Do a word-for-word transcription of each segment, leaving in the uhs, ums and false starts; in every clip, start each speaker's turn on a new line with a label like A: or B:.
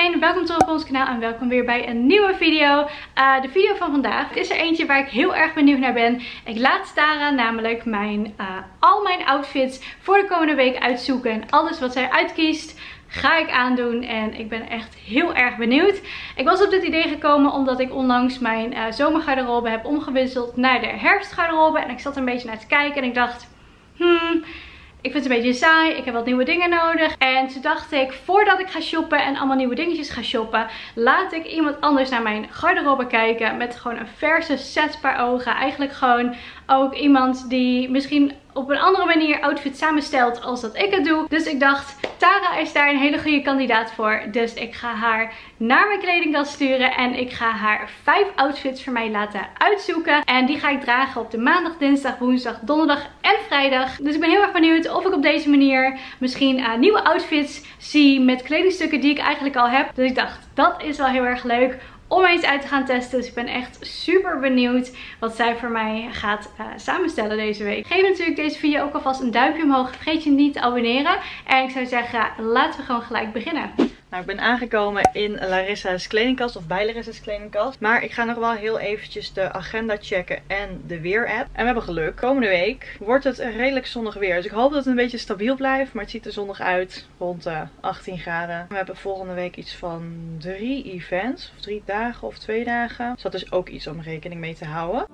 A: iedereen, welkom terug op ons kanaal en welkom weer bij een nieuwe video. Uh, de video van vandaag is er eentje waar ik heel erg benieuwd naar ben. Ik laat Tara namelijk mijn, uh, al mijn outfits voor de komende week uitzoeken. En alles wat zij uitkiest ga ik aandoen en ik ben echt heel erg benieuwd. Ik was op dit idee gekomen omdat ik onlangs mijn uh, zomergarderobe heb omgewisseld naar de herfstgarderobe. En ik zat er een beetje naar te kijken en ik dacht, hmm... ik vind het een beetje saai, ik heb wat nieuwe dingen nodig. En toen dacht ik, voordat ik ga shoppen en allemaal nieuwe dingetjes ga shoppen, laat ik iemand anders naar mijn garderobe kijken. Met gewoon een verse set per ogen. Eigenlijk gewoon ook iemand die misschien op een andere manier outfit samenstelt als dat ik het doe. Dus ik dacht, Tara is daar een hele goede kandidaat voor. Dus ik ga haar naar mijn kledingkast sturen. En ik ga haar vijf outfits voor mij laten uitzoeken. En die ga ik dragen op de maandag, dinsdag, woensdag, donderdag en vrijdag. Dus ik ben heel erg benieuwd of ik op deze manier misschien uh, nieuwe outfits zie met kledingstukken die ik eigenlijk al heb. Dus ik dacht, dat is wel heel erg leuk om eens uit te gaan testen. Dus ik ben echt super benieuwd wat zij voor mij gaat uh, samenstellen deze week. Geef natuurlijk deze video ook alvast een duimpje omhoog. Vergeet je niet te abonneren. En ik zou zeggen, laten we gewoon gelijk beginnen.
B: Nou, ik ben aangekomen in Larissa's kledingkast, of bij Larissa's kledingkast. Maar ik ga nog wel heel eventjes de agenda checken en de weer-app. En we hebben geluk. Komende week wordt het redelijk zonnig weer. Dus ik hoop dat het een beetje stabiel blijft. Maar het ziet er zonnig uit, rond de achttien graden. We hebben volgende week iets van drie events. Of drie dagen of twee dagen. Dus dat is ook iets om rekening mee te houden.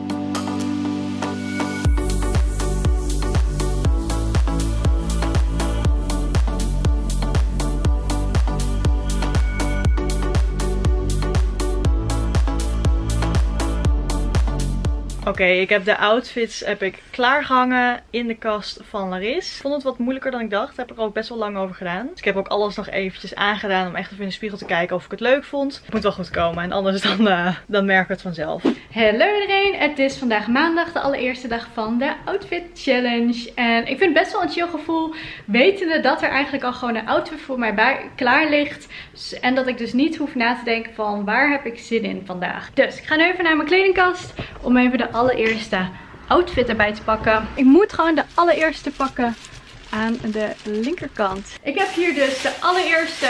B: Oké, okay, ik heb de outfits heb ik klaargehangen in de kast van Laris. Ik vond het wat moeilijker dan ik dacht. Daar heb ik er ook best wel lang over gedaan. Dus ik heb ook alles nog eventjes aangedaan om echt even in de spiegel te kijken of ik het leuk vond. Het moet wel goed komen en anders dan, uh, dan merk ik het vanzelf.
A: Hallo iedereen, het is vandaag maandag, de allereerste dag van de Outfit Challenge. En ik vind het best wel een chill gevoel, wetende dat er eigenlijk al gewoon een outfit voor mij bij, klaar ligt. En dat ik dus niet hoef na te denken van waar heb ik zin in vandaag. Dus ik ga nu even naar mijn kledingkast om even de allereerste outfit erbij te pakken. Ik moet gewoon de allereerste pakken aan de linkerkant. Ik heb hier dus de allereerste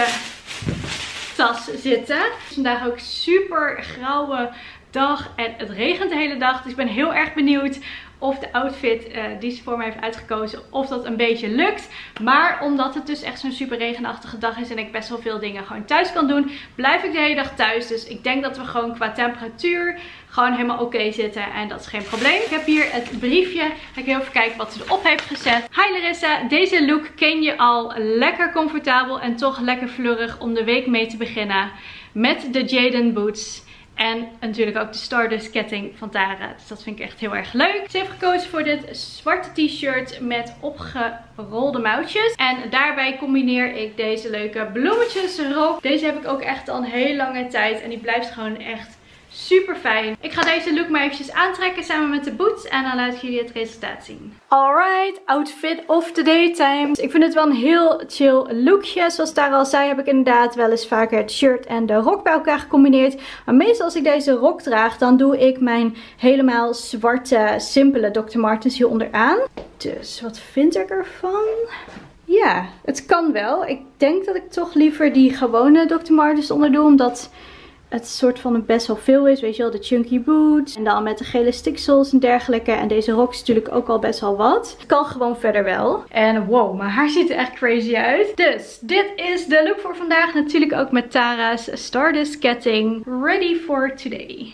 A: tas zitten. Het is vandaag ook super grauwe dag en het regent de hele dag. Dus ik ben heel erg benieuwd of de outfit uh, die ze voor mij heeft uitgekozen, of dat een beetje lukt. Maar omdat het dus echt zo'n super regenachtige dag is en ik best wel veel dingen gewoon thuis kan doen, blijf ik de hele dag thuis. Dus ik denk dat we gewoon qua temperatuur gewoon helemaal oké okay zitten en dat is geen probleem. Ik heb hier het briefje. Ga ik even kijken wat ze erop heeft gezet. Hi Larissa, deze look ken je al. Lekker comfortabel en toch lekker fleurig om de week mee te beginnen. Met de Jaden boots. En natuurlijk ook de Stardust ketting van Tara. Dus dat vind ik echt heel erg leuk. Ze heeft gekozen voor dit zwarte t-shirt met opgerolde mouwtjes. En daarbij combineer ik deze leuke bloemetjesrok. Deze heb ik ook echt al een hele lange tijd. En die blijft gewoon echt super fijn. Ik ga deze look maar eventjes aantrekken samen met de boots. En dan laat ik jullie het resultaat zien. Alright, outfit of the daytime. Ik vind het wel een heel chill lookje. Zoals Tara al zei, heb ik inderdaad wel eens vaker het shirt en de rok bij elkaar gecombineerd. Maar meestal als ik deze rok draag, dan doe ik mijn helemaal zwarte, simpele doctor Martens hier onderaan. Dus wat vind ik ervan? Ja, het kan wel. Ik denk dat ik toch liever die gewone doctor Martens onder doe, omdat het soort van best wel veel is, weet je wel, de chunky boots. En dan met de gele sticksoles en dergelijke. En deze rok is natuurlijk ook al best wel wat. Het kan gewoon verder wel. En wow, mijn haar ziet er echt crazy uit. Dus dit is de look voor vandaag. Natuurlijk ook met Tara's Stardust ketting. Ready for today.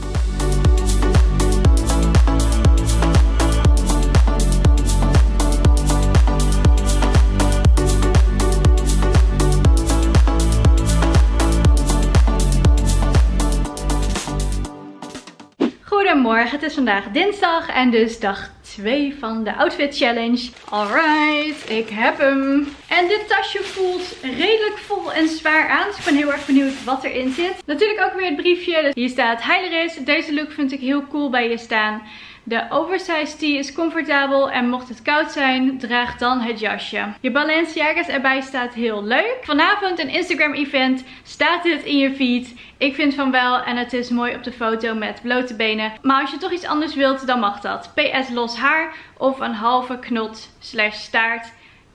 A: Goedemorgen, het is vandaag dinsdag en dus dag twee van de Outfit Challenge. Alright, ik heb hem. En dit tasje voelt redelijk vol en zwaar aan. Dus ik ben heel erg benieuwd wat erin zit. Natuurlijk ook weer het briefje. Dus hier staat: Hi Laris, deze look vind ik heel cool bij je staan. De oversized tee is comfortabel en mocht het koud zijn, draag dan het jasje. Je Balenciaga's erbij staat heel leuk. Vanavond een Instagram event. Staat dit in je feed? Ik vind van wel en het is mooi op de foto met blote benen. Maar als je toch iets anders wilt, dan mag dat. P S los haar of een halve knot slash staart.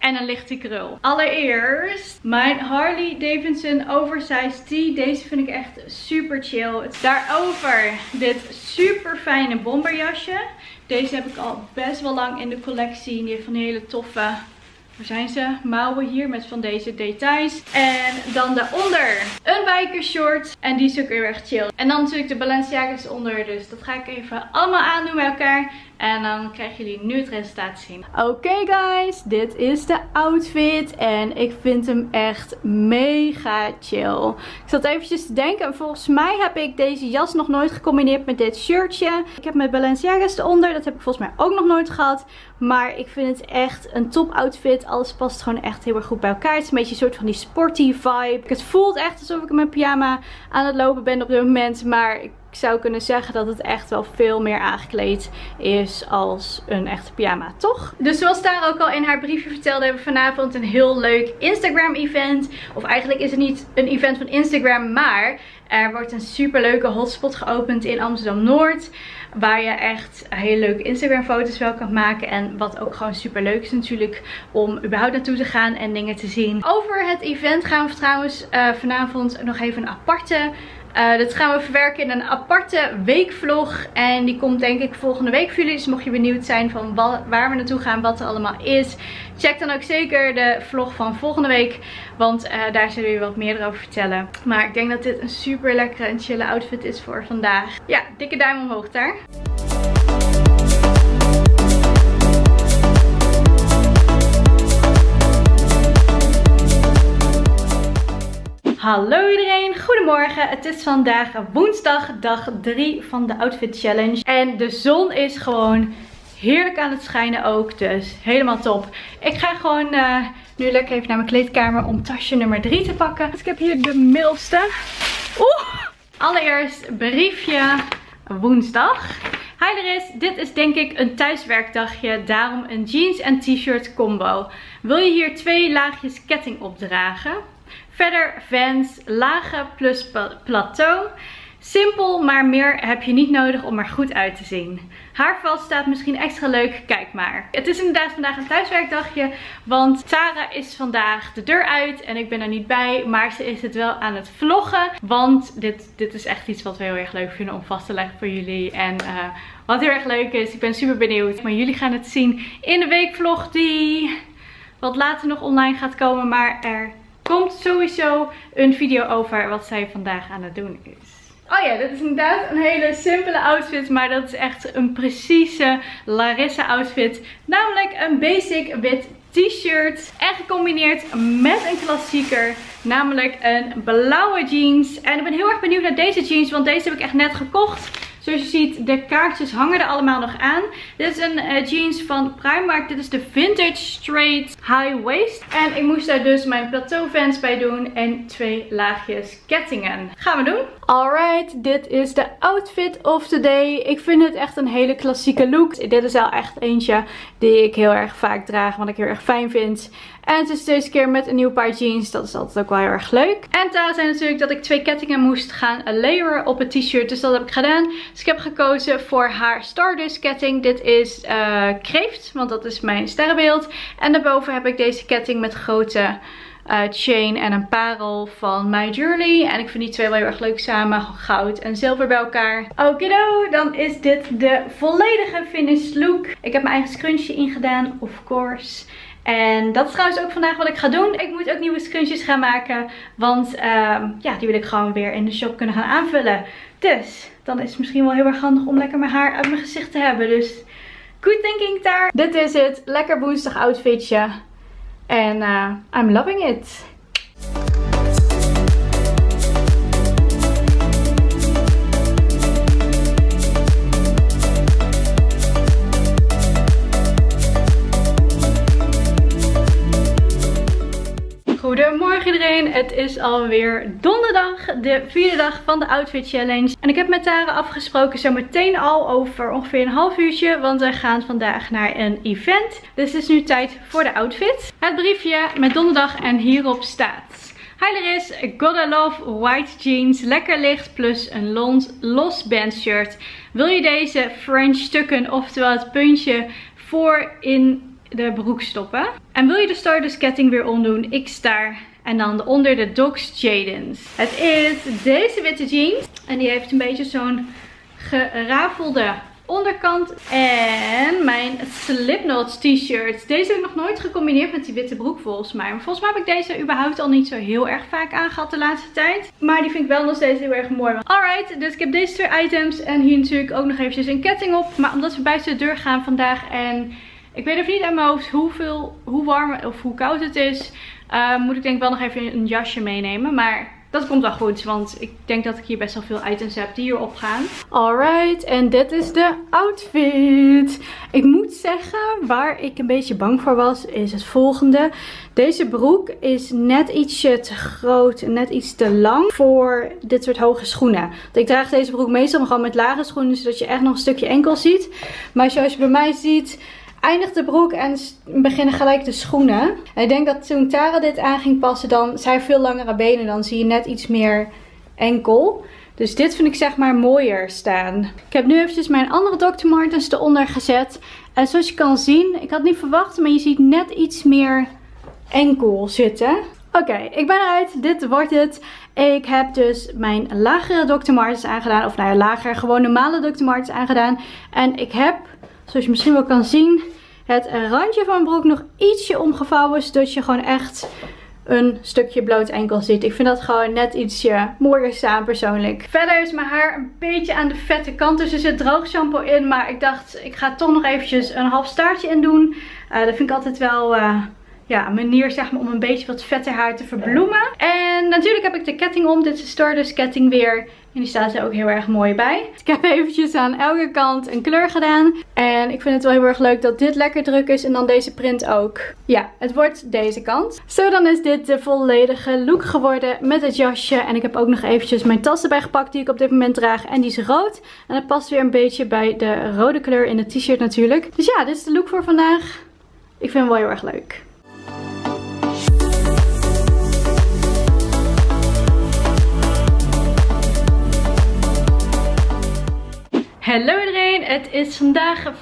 A: en een lichte krul. Allereerst mijn Harley Davidson Oversized Tee. Deze vind ik echt super chill. Daarover dit super fijne bomberjasje. Deze heb ik al best wel lang in de collectie. Die heeft van die hele toffe, waar zijn ze? Mouwen hier met van deze details. En dan daaronder een bikershort. En die is ook heel erg chill. En dan natuurlijk de Balenciaga's onder. Dus dat ga ik even allemaal aandoen bij elkaar. En dan krijgen jullie nu het resultaat te zien. Oké okay guys, dit is de outfit. En ik vind hem echt mega chill. Ik zat eventjes te denken. Volgens mij heb ik deze jas nog nooit gecombineerd met dit shirtje. Ik heb mijn Balenciaga's eronder. Dat heb ik volgens mij ook nog nooit gehad. Maar ik vind het echt een top outfit. Alles past gewoon echt heel erg goed bij elkaar. Het is een beetje een soort van die sporty vibe. Het voelt echt alsof ik in mijn pyjama aan het lopen ben op dit moment. Maar ik Ik zou kunnen zeggen dat het echt wel veel meer aangekleed is als een echte pyjama, toch? Dus zoals Tara ook al in haar briefje vertelde, hebben we vanavond een heel leuk Instagram event. Of eigenlijk is het niet een event van Instagram, maar er wordt een super leuke hotspot geopend in Amsterdam Noord. Waar je echt hele leuke Instagram foto's wel kan maken. En wat ook gewoon super leuk is natuurlijk om überhaupt naartoe te gaan en dingen te zien. Over het event gaan we trouwens uh, vanavond nog even een aparte... Uh, dat gaan we verwerken in een aparte weekvlog. En die komt denk ik volgende week voor jullie. Dus mocht je benieuwd zijn van waar we naartoe gaan, wat er allemaal is. Check dan ook zeker de vlog van volgende week. Want uh, daar zullen we wat meer over vertellen. Maar ik denk dat dit een super lekkere en chille outfit is voor vandaag. Ja, dikke duim omhoog daar. Hallo iedereen, goedemorgen. Het is vandaag woensdag, dag drie van de Outfit Challenge. En de zon is gewoon heerlijk aan het schijnen ook, dus helemaal top. Ik ga gewoon uh, nu lekker even naar mijn kleedkamer om tasje nummer drie te pakken. Dus ik heb hier de middelste. Oeh! Allereerst briefje woensdag. Hi Laris, dit is denk ik een thuiswerkdagje, daarom een jeans en t-shirt combo. Wil je hier twee laagjes ketting opdragen? Verder Vans, lage plus plateau. Simpel, maar meer heb je niet nodig om er goed uit te zien. Haarvast staat misschien extra leuk, kijk maar. Het is inderdaad vandaag een thuiswerkdagje, want Tara is vandaag de deur uit en ik ben er niet bij. Maar ze is het wel aan het vloggen, want dit, dit is echt iets wat we heel erg leuk vinden om vast te leggen voor jullie. En uh, wat heel erg leuk is, ik ben super benieuwd. Maar jullie gaan het zien in de weekvlog die wat later nog online gaat komen, maar er komt sowieso een video over wat zij vandaag aan het doen is. Oh ja, dit is inderdaad een hele simpele outfit, maar dat is echt een precieze Larissa outfit. Namelijk een basic wit t-shirt en gecombineerd met een klassieker, namelijk een blauwe jeans. En ik ben heel erg benieuwd naar deze jeans, want deze heb ik echt net gekocht. Zoals je ziet, de kaartjes hangen er allemaal nog aan. Dit is een uh, jeans van Primark. Dit is de Vintage Straight High Waist. En ik moest daar dus mijn plateau Vans bij doen. En twee laagjes kettingen. Gaan we doen. Alright, dit is de outfit of the day. Ik vind het echt een hele klassieke look. Dit is wel echt eentje die ik heel erg vaak draag. Wat ik heel erg fijn vind. En het is deze keer met een nieuw paar jeans. Dat is altijd ook wel heel erg leuk. En Tara zei natuurlijk dat ik twee kettingen moest gaan layeren op het t-shirt. Dus dat heb ik gedaan. Dus ik heb gekozen voor haar Stardust ketting. Dit is uh, kreeft, want dat is mijn sterrenbeeld. En daarboven heb ik deze ketting met grote uh, chain en een parel van My Jewelry. En ik vind die twee wel heel erg leuk samen. Goud en zilver bij elkaar. Okido, dan is dit de volledige finished look. Ik heb mijn eigen scrunchie ingedaan, of course. En dat is trouwens ook vandaag wat ik ga doen. Ik moet ook nieuwe scrunchies gaan maken. Want uh, ja, die wil ik gewoon weer in de shop kunnen gaan aanvullen. Dus dan is het misschien wel heel erg handig om lekker mijn haar uit mijn gezicht te hebben. Dus good thinking daar. Dit is het. Lekker woensdag outfitje. En uh, I'm loving it. Goedemorgen iedereen, het is alweer donderdag, de vierde dag van de Outfit Challenge. En ik heb met Tara afgesproken zo meteen al over ongeveer een half uurtje, want wij gaan vandaag naar een event. Dus het is nu tijd voor de outfit. Het briefje met donderdag en hierop staat: Hi Laris, gotta love white jeans, lekker licht plus een los, los band shirt. Wil je deze French stukken, oftewel het puntje voor in... de broek stoppen. En wil je de Stardust ketting weer omdoen? Ik sta. En dan onder de Docs Jadens. Het is deze witte jeans. En die heeft een beetje zo'n gerafelde onderkant. En mijn Slipknot t-shirt. Deze heb ik nog nooit gecombineerd met die witte broek volgens mij. Maar volgens mij heb ik deze überhaupt al niet zo heel erg vaak aangehad de laatste tijd. Maar die vind ik wel nog steeds heel erg mooi. Alright, dus ik heb deze twee items. En hier natuurlijk ook nog eventjes een ketting op. Maar omdat we buiten de deur gaan vandaag. En ik weet even niet aan mijn hoofd hoeveel, hoe warm of hoe koud het is. Uh, moet ik denk wel nog even een jasje meenemen. Maar dat komt wel goed, want ik denk dat ik hier best wel veel items heb die hierop gaan. Alright, en dit is de outfit. Ik moet zeggen, waar ik een beetje bang voor was, is het volgende. Deze broek is net ietsje te groot en net iets te lang voor dit soort hoge schoenen. Want ik draag deze broek meestal gewoon met lage schoenen, zodat je echt nog een stukje enkel ziet. Maar zoals je bij mij ziet, eindigt de broek en beginnen gelijk de schoenen. En ik denk dat toen Tara dit aan ging passen, dan zij heeft veel langere benen. Dan zie je net iets meer enkel. Dus dit vind ik zeg maar mooier staan. Ik heb nu eventjes mijn andere doctor Martens eronder gezet. En zoals je kan zien, ik had niet verwacht, maar je ziet net iets meer enkel zitten. Oké, okay, ik ben eruit. Dit wordt het. Ik heb dus mijn lagere doctor Martens aangedaan. Of nou ja, lager, gewoon normale doctor Martens aangedaan. En ik heb, zoals je misschien wel kan zien, het randje van mijn broek nog ietsje omgevouwen. Zodat je gewoon echt een stukje bloot enkel ziet. Ik vind dat gewoon net ietsje mooier staan persoonlijk. Verder is mijn haar een beetje aan de vette kant. Dus er zit droog shampoo in. Maar ik dacht, ik ga toch nog eventjes een half staartje in doen. Uh, dat vind ik altijd wel Uh, Ja, een manier zeg maar om een beetje wat vetter haar te verbloemen. En natuurlijk heb ik de ketting om. Dit is de Stardust ketting weer. En die staat er ook heel erg mooi bij. Ik heb eventjes aan elke kant een kleur gedaan. En ik vind het wel heel erg leuk dat dit lekker druk is. En dan deze print ook. Ja, het wordt deze kant. Zo, dan is dit de volledige look geworden met het jasje. En ik heb ook nog eventjes mijn tas erbij gepakt die ik op dit moment draag. En die is rood. En dat past weer een beetje bij de rode kleur in het t-shirt natuurlijk. Dus ja, dit is de look voor vandaag. Ik vind hem wel heel erg leuk. Hallo iedereen, het is vandaag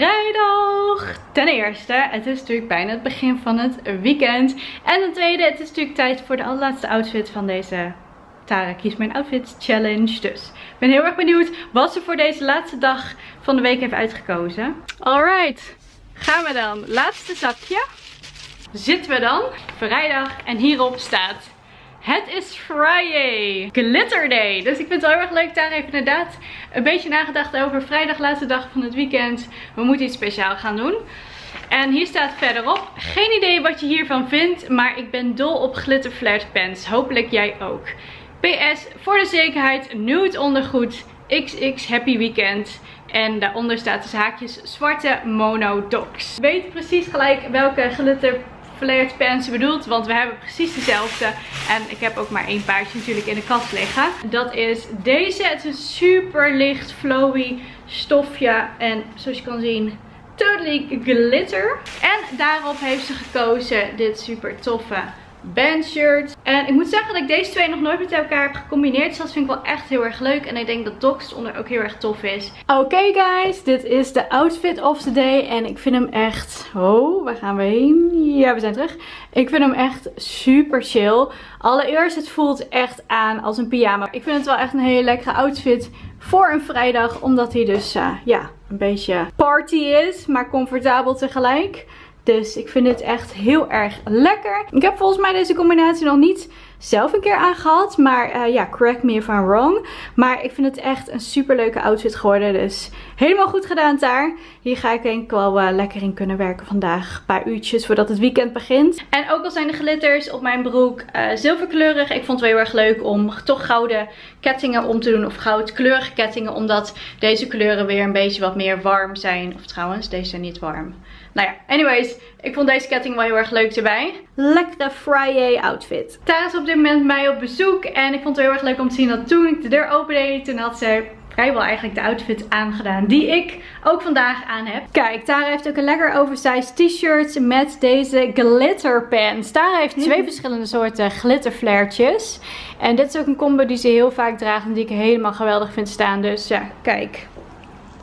A: vrijdag. Ten eerste, het is natuurlijk bijna het begin van het weekend. En ten tweede, het is natuurlijk tijd voor de allerlaatste outfit van deze Tara Kies Mijn Outfit Challenge. Dus ik ben heel erg benieuwd wat ze voor deze laatste dag van de week heeft uitgekozen. Alright, gaan we dan. Laatste zakje. Zitten we dan. Vrijdag en hierop staat: het is Friday, Glitter Day. Dus ik vind het wel heel erg leuk. Daar heeft inderdaad een beetje nagedacht over vrijdag, laatste dag van het weekend. We moeten iets speciaals gaan doen. En hier staat verderop: geen idee wat je hiervan vindt, maar ik ben dol op glitter flared pants. Hopelijk jij ook. P S, voor de zekerheid, nude ondergoed, X X happy weekend. En daaronder staat dus haakjes zwarte mono docs. Weet precies gelijk welke glitter flared pants bedoelt, want we hebben precies dezelfde. En ik heb ook maar één paardje natuurlijk in de kast liggen. Dat is deze. Het is een super licht flowy stofje. En zoals je kan zien, totally glitter. En daarop heeft ze gekozen dit super toffe bandshirt. En ik moet zeggen dat ik deze twee nog nooit met elkaar heb gecombineerd. Dus dat vind ik wel echt heel erg leuk. En ik denk dat Docs onder ook heel erg tof is. Oké okay guys, dit is de outfit of the day. En ik vind hem echt... Oh, waar gaan we heen? Ja, we zijn terug. Ik vind hem echt super chill. Allereerst, het voelt echt aan als een pyjama. Ik vind het wel echt een hele lekkere outfit voor een vrijdag. Omdat hij dus, uh, ja, een beetje party is. Maar comfortabel tegelijk. Dus ik vind dit echt heel erg lekker. Ik heb volgens mij deze combinatie nog niet zelf een keer aangehad. Maar uh, ja, correct me if I'm wrong. Maar ik vind het echt een super leuke outfit geworden. Dus helemaal goed gedaan daar. Hier ga ik denk ik wel uh, lekker in kunnen werken vandaag. Een paar uurtjes voordat het weekend begint. En ook al zijn de glitters op mijn broek uh, zilverkleurig. Ik vond het wel heel erg leuk om toch gouden kettingen om te doen. Of goudkleurige kettingen. Omdat deze kleuren weer een beetje wat meer warm zijn. Of trouwens, deze zijn niet warm. Nou ja, anyways, ik vond deze ketting wel heel erg leuk erbij. Lekkere Friday outfit. Tara is op dit moment bij mij op bezoek. En ik vond het heel erg leuk om te zien dat toen ik de deur opende, toen had ze vrijwel eigenlijk de outfit aangedaan die ik ook vandaag aan heb. Kijk, Tara heeft ook een lekker oversized t-shirt met deze glitter pants. Tara heeft twee verschillende soorten glitterflairtjes. En dit is ook een combo die ze heel vaak draagt en die ik helemaal geweldig vind staan. Dus ja, kijk.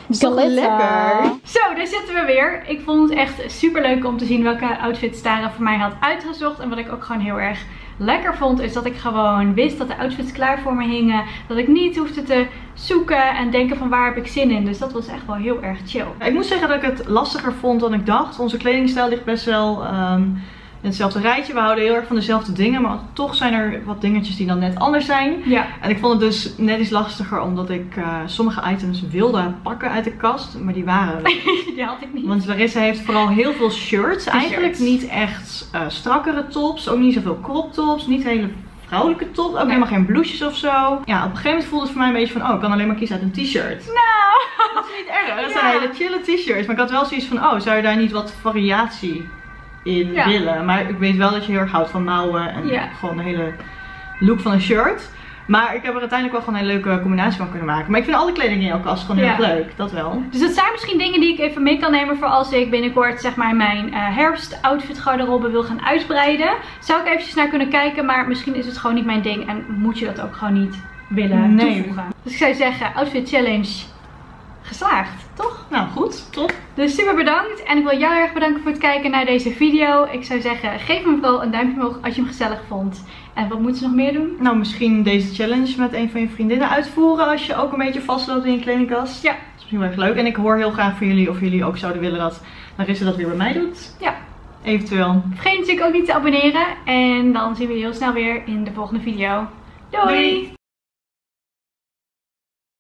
B: Is toch lekker?
A: Zo, daar zitten we weer. Ik vond het echt super leuk om te zien welke outfits Tara voor mij had uitgezocht. En wat ik ook gewoon heel erg lekker vond, is dat ik gewoon wist dat de outfits klaar voor me hingen. Dat ik niet hoefde te zoeken en denken van waar heb ik zin in. Dus dat was echt wel heel erg chill.
B: Ik moet zeggen dat ik het lastiger vond dan ik dacht. Onze kledingstijl ligt best wel um, in hetzelfde rijtje. We houden heel erg van dezelfde dingen. Maar toch zijn er wat dingetjes die dan net anders zijn.
A: Ja.
B: En ik vond het dus net iets lastiger omdat ik uh, sommige items wilde pakken uit de kast. Maar die waren er.
A: Die had ik niet.
B: Want Larissa heeft vooral heel veel shirts. Eigenlijk niet echt uh, strakkere tops. Ook niet zoveel crop tops. Niet hele vrouwelijke tops. Ook nee. helemaal geen blouses of zo. Ja, op een gegeven moment voelde het voor mij een beetje van... Oh, ik kan alleen maar kiezen uit een t-shirt.
A: Nou.
B: Dat is niet erg. Dat
A: ja.
B: zijn hele chille t-shirts. Maar ik had wel zoiets van... Oh, zou je daar niet wat variatie in ja. willen? Maar ik weet wel dat je heel erg houdt van mouwen. En ja. gewoon de hele look van een shirt. Maar ik heb er uiteindelijk wel gewoon een leuke combinatie van kunnen maken. Maar ik vind alle kleding in jouw kast gewoon heel ja. leuk. Dat wel.
A: Dus dat zijn misschien dingen die ik even mee kan nemen voor als ik binnenkort zeg maar mijn uh, herfst outfit garderobe wil gaan uitbreiden. Zou ik eventjes naar kunnen kijken. Maar misschien is het gewoon niet mijn ding. En moet je dat ook gewoon niet willen nee. toevoegen. Dus ik zou zeggen, outfit challenge geslaagd. Toch?
B: Nou goed, top.
A: Dus super bedankt. En ik wil jou heel erg bedanken voor het kijken naar deze video. Ik zou zeggen, geef me vooral een duimpje omhoog als je hem gezellig vond. En wat moeten ze nog meer doen?
B: Nou, misschien deze challenge met een van je vriendinnen uitvoeren als je ook een beetje vastloopt in je kledingkast.
A: Ja.
B: Dat is misschien wel erg leuk. En ik hoor heel graag van jullie of jullie ook zouden willen dat Larissa dat weer bij mij doet.
A: Ja.
B: Eventueel.
A: Vergeet natuurlijk ook niet te abonneren. En dan zien we je heel snel weer in de volgende video. Doei! Doei.